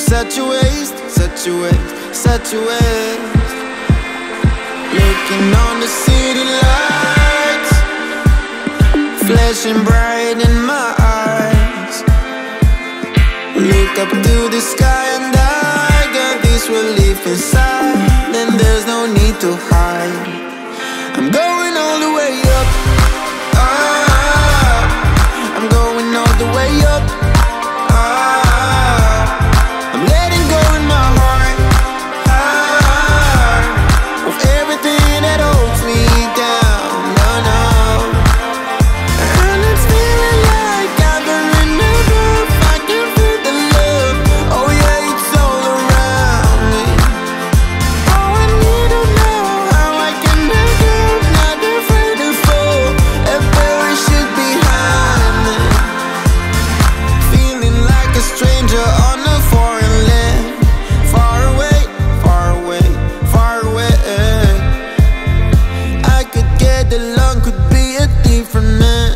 such a waste, such a waste, such a waste. Looking on the city lights, flashing bright in my eyes. Look up to the sky and I got this relief inside. Then there's no need to hide. I'm going all the way up, up. I'm going all the way up, up. I'm letting go in my heart, heart, of everything that holds me down, no, no. And it's feeling like I've been in the roof. I can feel the love, oh yeah, it's all around me. Oh, I need to know how I can make it, not afraid to fall, a parachute behind me. Feeling like a stranger on a foreign land, far away, far away, far away. I could get along, could be a different man.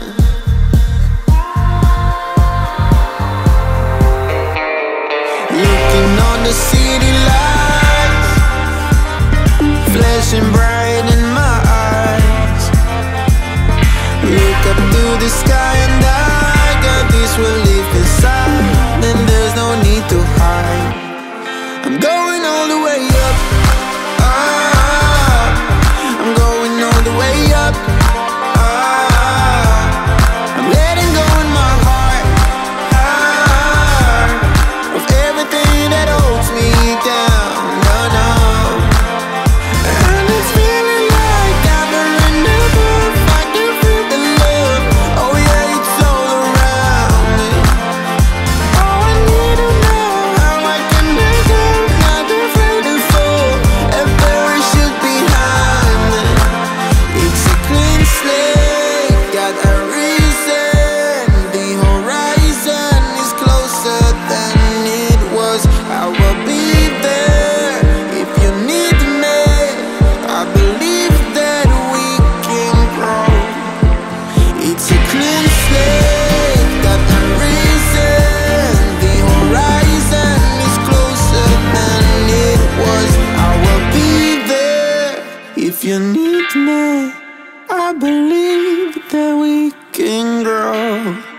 Looking on the city lights, flashing bright in my eyes. Look up to the sky and I got this relief inside. Then there's no need to hide. I'm going all the way up, up. I'm going all the way up, up. I'm letting go in my heart, heart, of everything that holds me down, no, no. And it's feeling like I've been in the roof. I can feel the love, oh yeah, it's all around me. Oh, I need to know how I can make it, not afraid to fall, a parachute behind me. It's a clean slate, got a reason. The horizon is closer than it was. I will be there if you need me. I believe that we can grow. It's a clean slate, got a reason. The horizon is closer than it was. I will be there if you need me. I believe that we can grow.